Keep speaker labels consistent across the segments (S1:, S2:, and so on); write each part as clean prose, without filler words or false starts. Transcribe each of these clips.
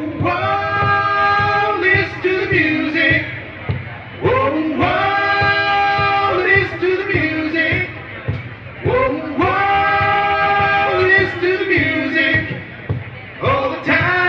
S1: whoa, listen to the music. Whoa, whoa, listen to the music. Whoa, whoa, listen to the music all the time.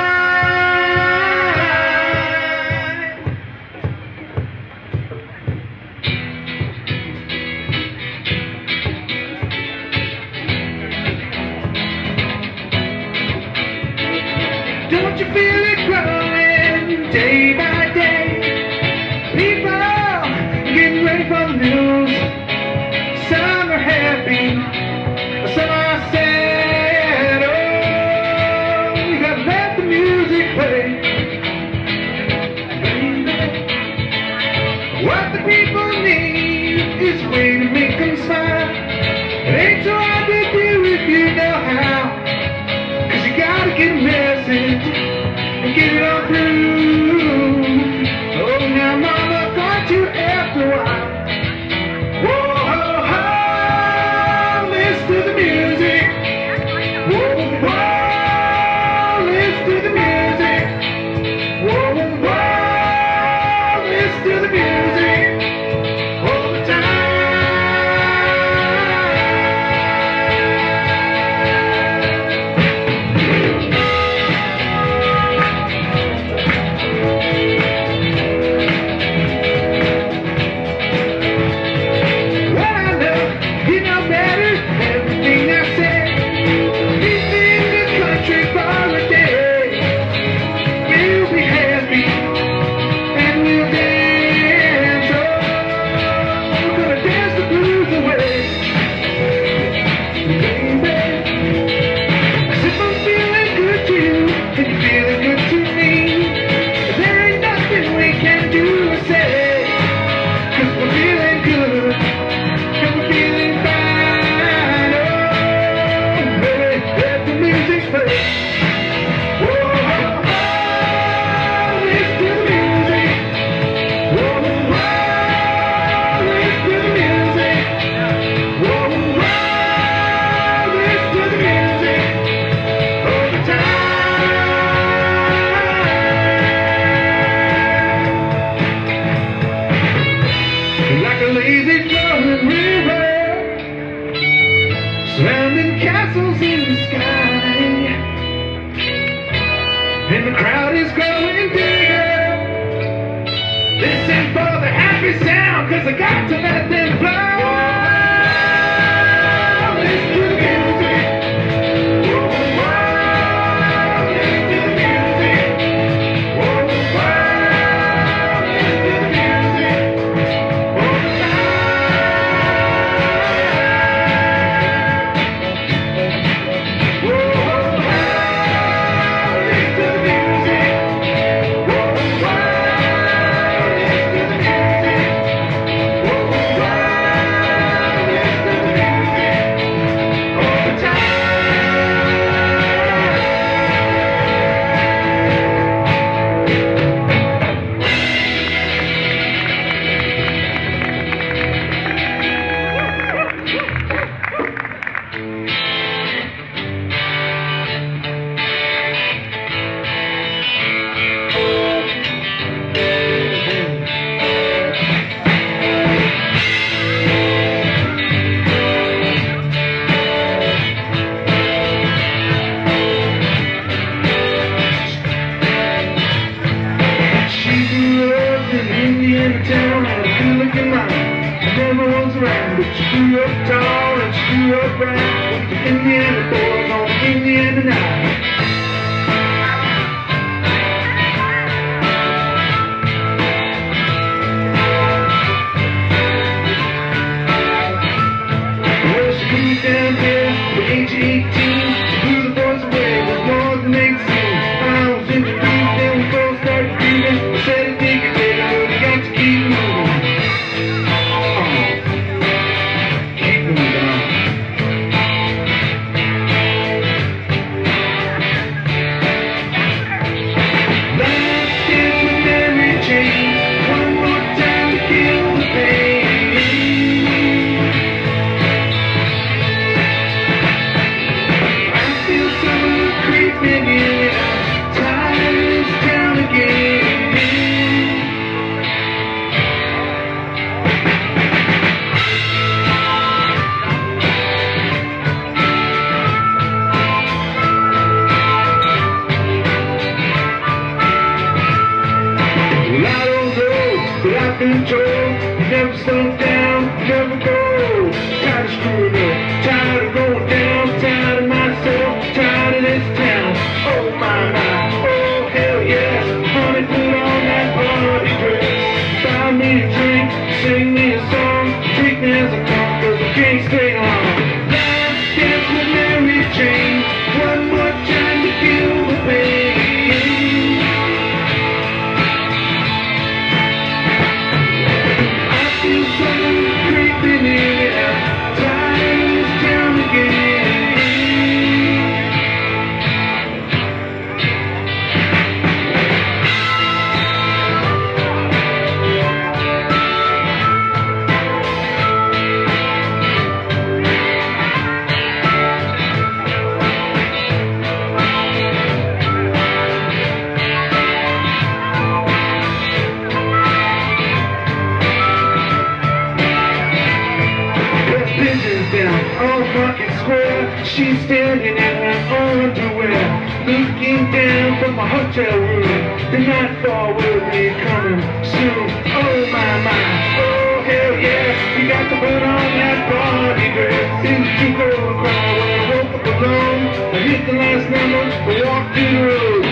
S1: Don't you feel it growing day by day? People getting ready for the news. Some are happy, some are sad. Oh, you gotta let the music play. What the people need is a way to make them smile. It ain't so hard to do if you know how. You gotta get a message and get it on through. Oh, now mama got you after a while. Whoa, ho, ho, listen to the music. Whoa, whoa, listen to the music. Whoa, whoa, listen to the music all the time. Lazy flowing river, surrounding castles in the sky, and the crowd is growing bigger. Listen for the happy sound, 'cause I got to let them flow. Listen to the music. Whoa, whoa, listen to the music. Whoa, whoa, listen to the music. But you grew up tall and she grew up brown. With the Indiana boys on Indiana night. Well, she moved down here at age 18. She blew the boys away with more than 18. I was introduced and we both started grooving. We said it take a day, but we got to keep moving. Square, she's standing in her underwear, looking down from my hotel room. The nightfall will be coming soon. Oh my, oh hell yeah, you got to put on that party dress. It's too cold to cry when I woke up alone. I hit the last number, I walked through the road.